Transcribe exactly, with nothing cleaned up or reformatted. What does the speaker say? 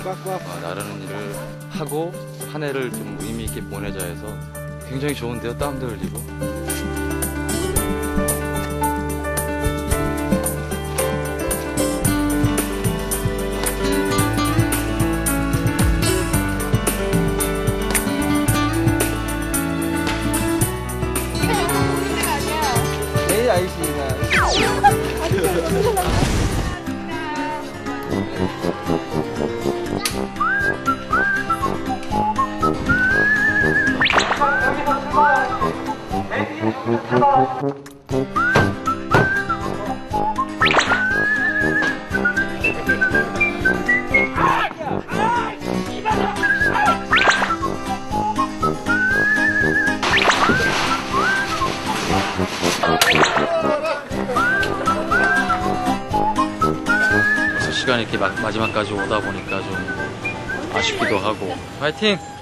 어, 나르는 일을 하고 한 해를 좀 의미 있게 보내자 해서 굉장히 좋은데요. 땀도 흘리고. 내일 아이씨가 시간이 이렇게 마, 마지막까지 오다 보니까 좀 아쉽기도 하고. 화이팅!